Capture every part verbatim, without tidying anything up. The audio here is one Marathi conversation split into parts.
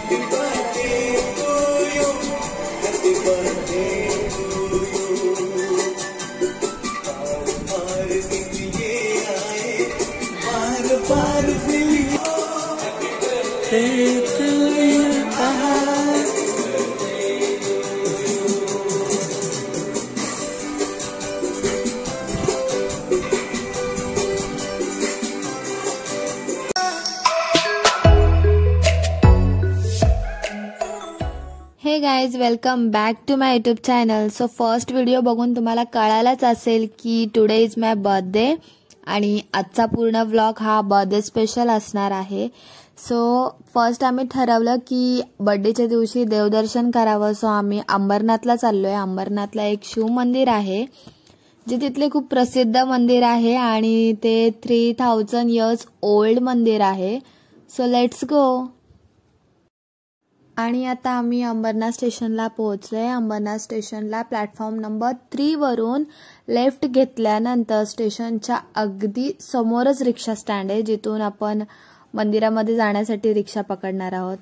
हे guys, welcome back to my YouTube channel. So first video बघून तुम्हाला कळायलाच असेल की टुडे इज माय बर्थडे आणि आजचा पूर्ण व्लॉग हा बर्थडे स्पेशल असणार आहे. सो फर्स्ट आम्ही ठरवलं की बर्थडेच्या दिवशी देवदर्शन करावं. सो आम्ही अंबरनाथला चाललोय. अंबरनाथला एक शिव मंदिर आहे जे तिथले खूप प्रसिद्ध मंदिर आहे आणि ते थ्री थाउजंड इयर्स ओल्ड मंदिर आहे. So let's go. आणि आता आम्ही अंबरनाथ स्टेशनला पोहोचलोय. अंबरनाथ स्टेशनला प्लॅटफॉर्म नंबर थ्री वरून लेफ्ट घेतल्यानंतर स्टेशनच्या अगदी समोरच रिक्षा स्टँड आहे, जिथून आपण मंदिरामध्ये जाण्यासाठी रिक्षा पकडणार आहोत.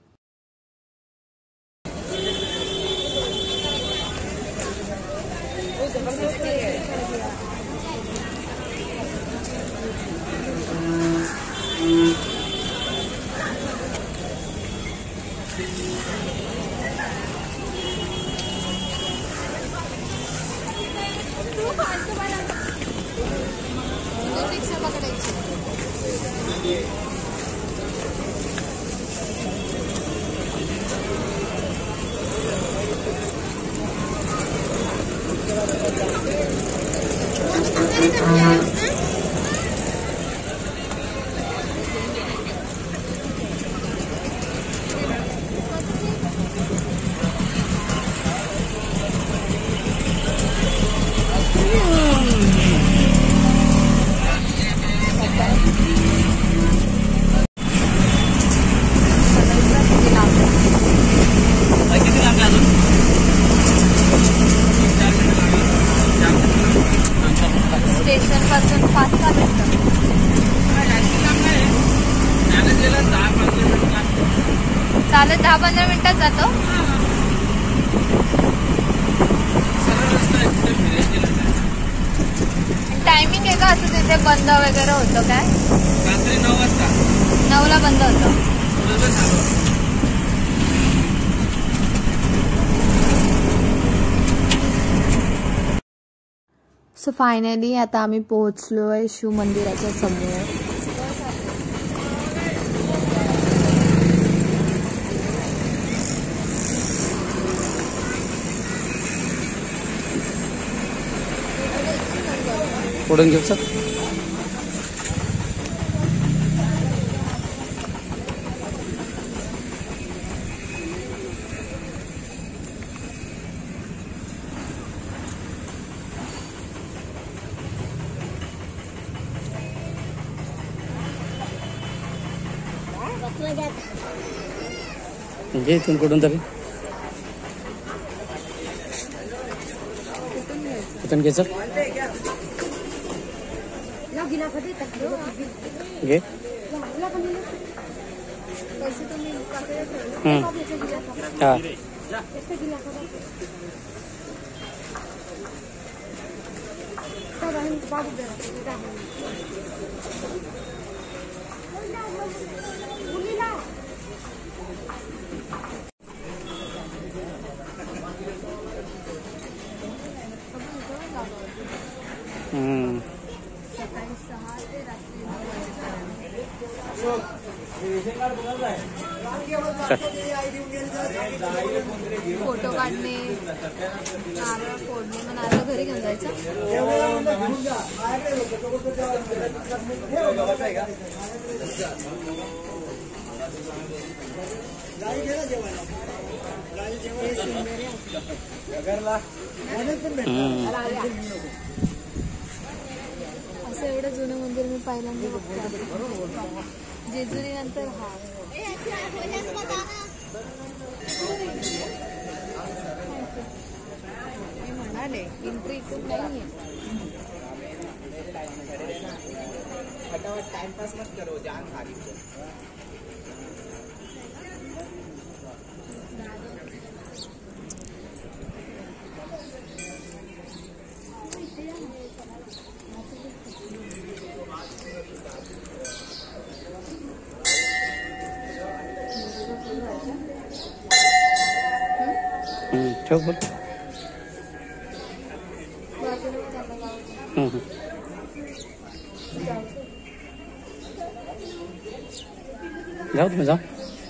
स्टेशन पासून पाच सहा मिनिटं चालत दहा पंधरा मिनिटात जातो. टायमिंग आहे का असं तिथे बंद वगैरे होतं काय? रात्री नऊ वाजता नऊला बंद होतं. सो फायनली आता आम्ही पोहोचलोय शिव मंदिराच्या समोर. पुढे घेऊ सर. म्हणजे इथून कुठून तरी कुठून घ्यायचं घे. हा हम्म फोटो काढणे, नारळ फोडणे, मग नारळ घरी घेऊन जायचं. असं एवढं जुनं मंदिर मी पहिल्यांदा बघते. जेजुरी नंतर हा मी म्हणाले एंट्री इथून नाहीये. फटाफट टाइम पास मत करो, जान खा रही हो. हम्म, ठेव बोल. हम्म, हम्म. जाऊ तुम्ही जाऊ.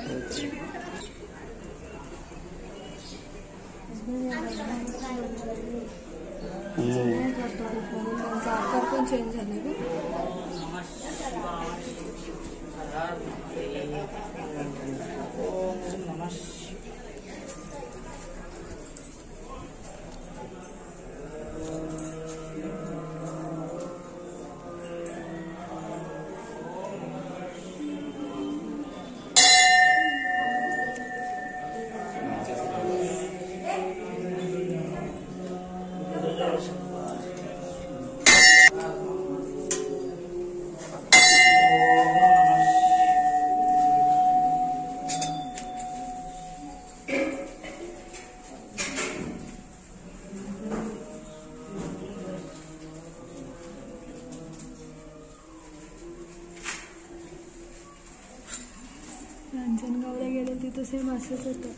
रांजणगावला गेले तिथं सेम असंच होतं.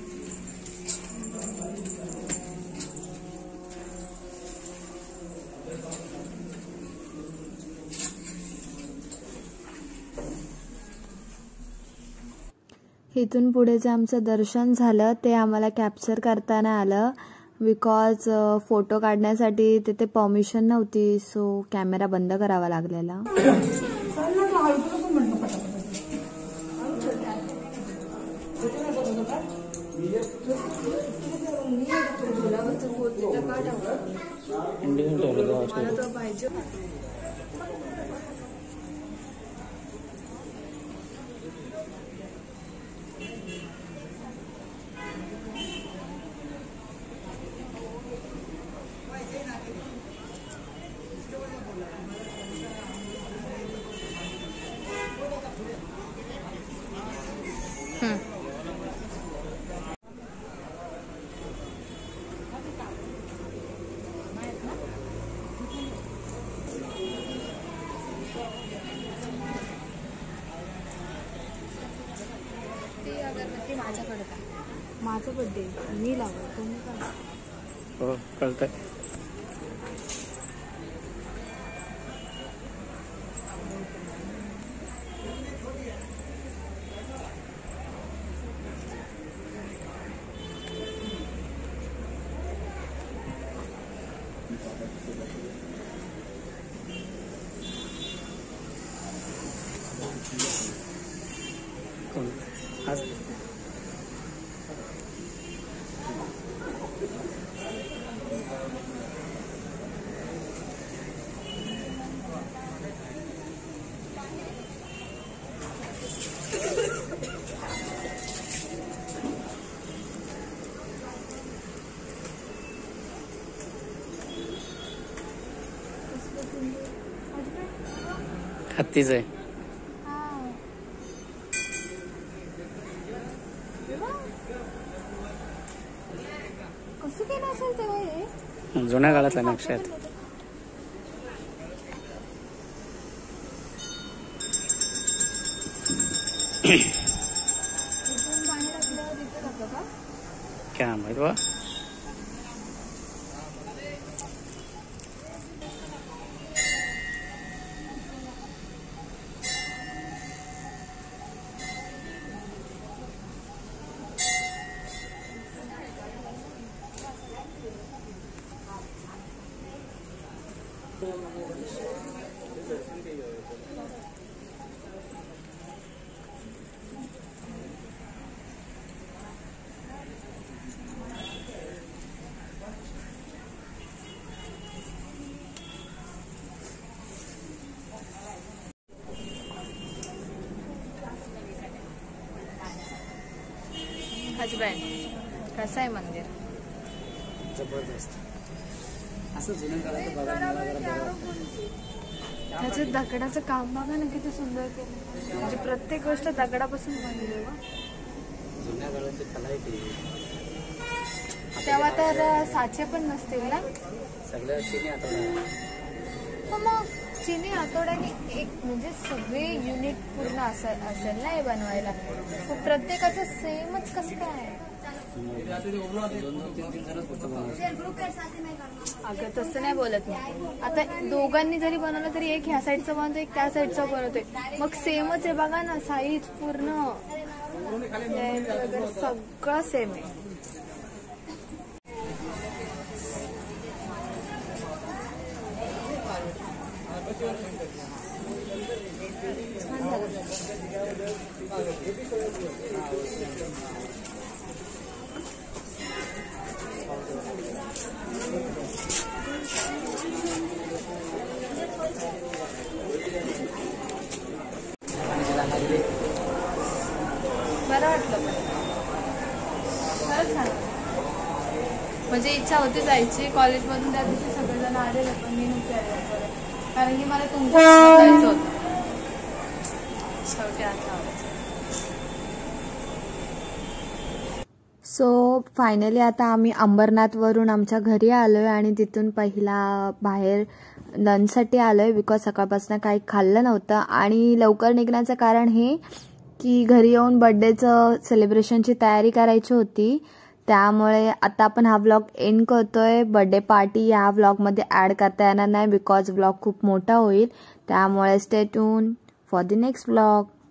इथून पुढे जे आमचं दर्शन झालं ते आम्हाला कॅप्चर करताना आलं बिकॉज फोटो काढण्यासाठी तिथे परमिशन नव्हती, सो कॅमेरा बंद करावा लागलेला. माझा बर्थडे मी लावतो. हो कळतंय. आज हत्तीच आहे. कसं केलं असेल तेव्हा हे? जुन्या काळातला नक्षा आहेत. काय माहित बा. हजबंड कसं आहे मंदिर? जबरदस्त. असं जुन्या काळात बघायला मला जरा बरं वाटतं. त्याचं दगडाचं काम बघा ना किती सुंदर केलं. म्हणजे प्रत्येक गोष्ट दगडापासून बनली आहे. जुन्या काळाची कला आहे ती. तेव्हा तर साचे पण नसतील ना? सगळ्या चिनी आता मग चिनी हातोड्याने एक म्हणजे सगळे युनिट पूर्ण असेल असेल ना हे बनवायला. प्रत्येकाचं सेमच कसं काय? अगं तसं नाही बोलत मी. आता दोघांनी जरी बनवलं तरी एक ह्या साईडचं बनवतो एक त्या साईडचं बनवतोय, मग सेमच आहे बघा ना. साईज पूर्ण सगळं सेम आहे. बरं वाटलं पण खरंच छान. म्हणजे इच्छा होती जायची कॉलेजमधून, त्या दिवशी सगळेजण आलेले पण मी नव्हते आले कारण की मला तुमचं जायचं होतं. शेवटी आता सो फायनली आता आम्ही अंबरनाथवरून आमच्या घरी आलोय आणि तिथून पहिला बाहेर लंचसाठी आलोय बिकॉज सकाळपासून काही खाल्लं नव्हतं. आणि लवकर निघण्याचं कारण हे की घरी येऊन बर्थडेचं सेलिब्रेशनची तयारी करायची होती, त्यामुळे आता आपण हा व्लॉग एंड करतोय. बर्थडे पार्टी या व्लॉगमध्ये ॲड करता येणार नाही बिकॉज व्लॉग खूप मोठा होईल, त्यामुळे stay tune for the next vlog.